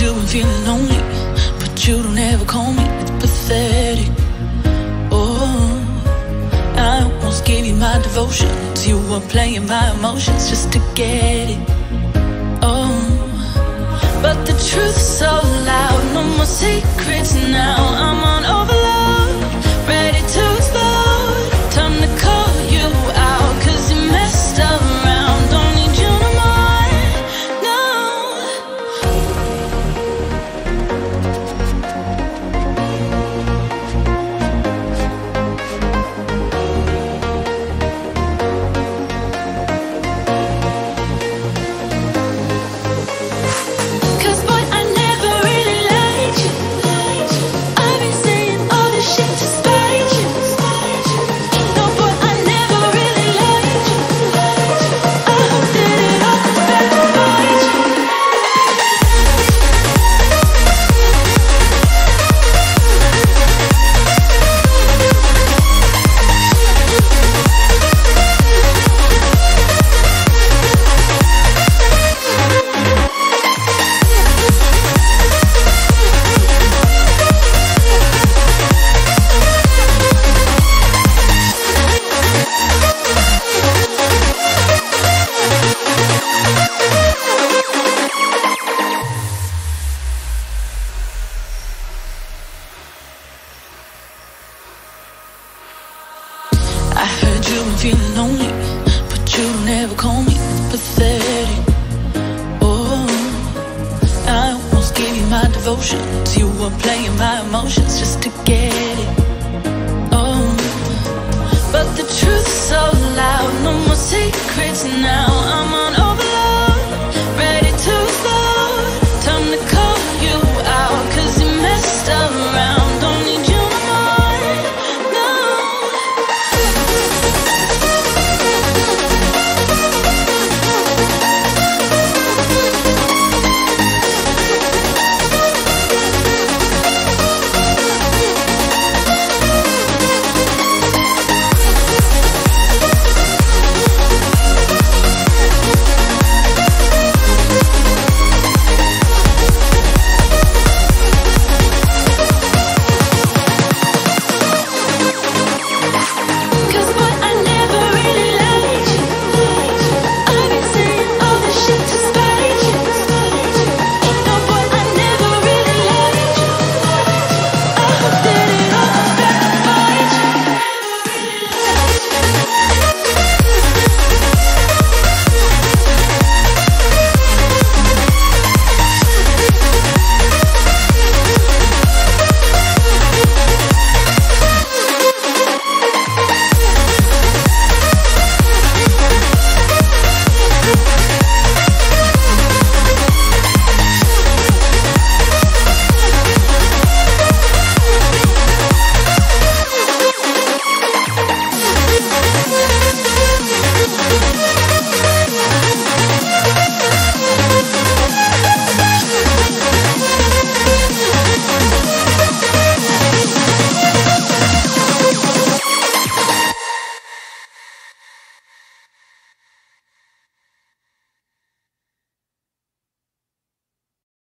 you've been feeling lonely, but you don't ever call me. It's pathetic. Oh, I almost gave you my devotions. You were playing my emotions just to get it. Oh, but the truth's so loud. No more secrets now. I'm on overload, ready to explode. Time to call you out, 'cause you messed around. Don't need you no more, no. I heard you've been feeling lonely, but you don't ever call me. It's pathetic. Oh, I almost gave you my devotions. You were playing my emotions just to get